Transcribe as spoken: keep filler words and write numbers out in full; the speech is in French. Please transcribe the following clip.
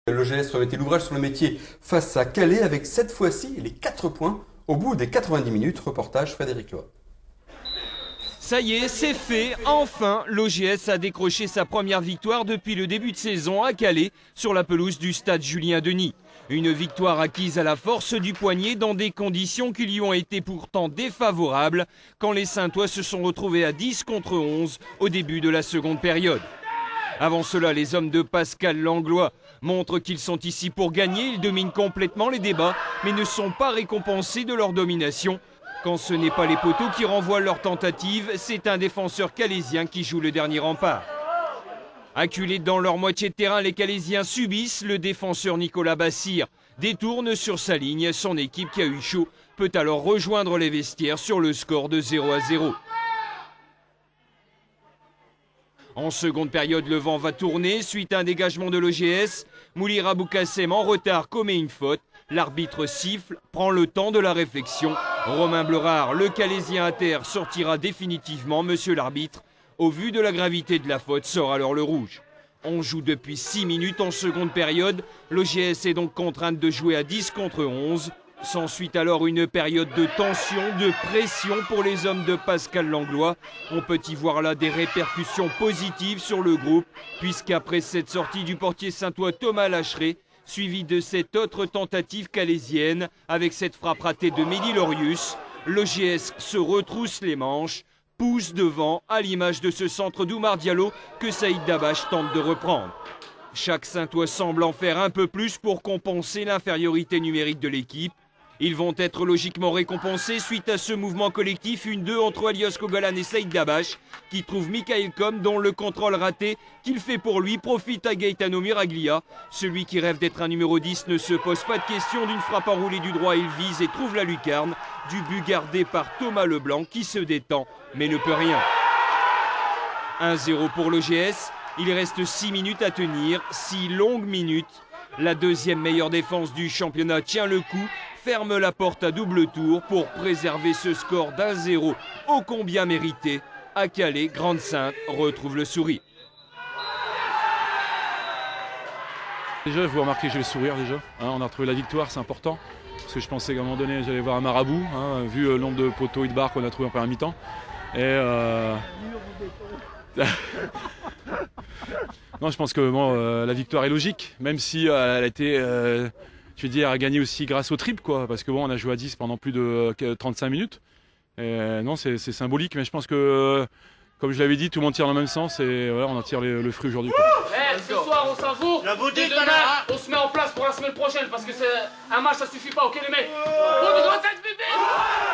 L'O G S remettait l'ouvrage sur le métier face à Calais avec cette fois-ci les quatre points au bout des quatre-vingt-dix minutes. Reportage Frédéric Loa. Ça y est, c'est fait. Enfin, l'O G S a décroché sa première victoire depuis le début de saison à Calais sur la pelouse du stade Julien Denis. Une victoire acquise à la force du poignet dans des conditions qui lui ont été pourtant défavorables quand les Saintois se sont retrouvés à dix contre onze au début de la seconde période. Avant cela, les hommes de Pascal Langlois montrent qu'ils sont ici pour gagner. Ils dominent complètement les débats, mais ne sont pas récompensés de leur domination. Quand ce n'est pas les poteaux qui renvoient leur tentative, c'est un défenseur calaisien qui joue le dernier rempart. Acculés dans leur moitié de terrain, les Calaisiens subissent. Le défenseur Nicolas Bassir détourne sur sa ligne. Son équipe qui a eu chaud peut alors rejoindre les vestiaires sur le score de zéro à zéro. En seconde période, le vent va tourner. Suite à un dégagement de l'O G S, Moulira Boukassem en retard commet une faute. L'arbitre siffle, prend le temps de la réflexion. Romain Bleurard, le Calaisien à terre, sortira définitivement. Monsieur l'arbitre, au vu de la gravité de la faute, sort alors le rouge. On joue depuis six minutes en seconde période. L'O G S est donc contrainte de jouer à dix contre onze. S'ensuit alors une période de tension, de pression pour les hommes de Pascal Langlois. On peut y voir là des répercussions positives sur le groupe, puisqu'après cette sortie du portier saintois Thomas Lacheret, suivi de cette autre tentative calaisienne, avec cette frappe ratée de Mehdi Lorius, l'O G S se retrousse les manches, pousse devant, à l'image de ce centre d'Oumar Diallo que Saïd Dabache tente de reprendre. Chaque Saintois semble en faire un peu plus pour compenser l'infériorité numérique de l'équipe. Ils vont être logiquement récompensés suite à ce mouvement collectif, une deux entre Alios Kogalan et Saïd Dabache, qui trouve Michael Com, dont le contrôle raté qu'il fait pour lui profite à Gaetano Miraglia. Celui qui rêve d'être un numéro dix ne se pose pas de question d'une frappe enroulée du droit, il vise et trouve la lucarne du but gardé par Thomas Leblanc qui se détend mais ne peut rien. un zéro pour l'O G S, il reste six minutes à tenir, six longues minutes. La deuxième meilleure défense du championnat tient le coup, ferme la porte à double tour pour préserver ce score d'un zéro ô combien mérité. À Calais, Grande-Synthe retrouve le sourire. Déjà, vous remarquez que j'ai le sourire déjà. Hein, on a retrouvé la victoire, c'est important. Parce que je pensais qu'à un moment donné, j'allais voir un marabout, hein, vu le nombre de poteaux et de barres qu'on a trouvé en première mi-temps. Et euh... non, je pense que bon, euh, la victoire est logique, même si euh, elle a été, euh, je veux dire, gagnée aussi grâce au triple, quoi. Parce que bon, on a joué à dix pendant plus de euh, trente-cinq minutes. Et, euh, non, c'est symbolique, mais je pense que, euh, comme je l'avais dit, tout le monde tire dans le même sens et voilà, on en tire le, le fruit aujourd'hui. Hey, ce soir, on savoure. Et demain, on se met en place pour la semaine prochaine parce que c'est un match, ça suffit pas, ok les mecs. On doit être bébé.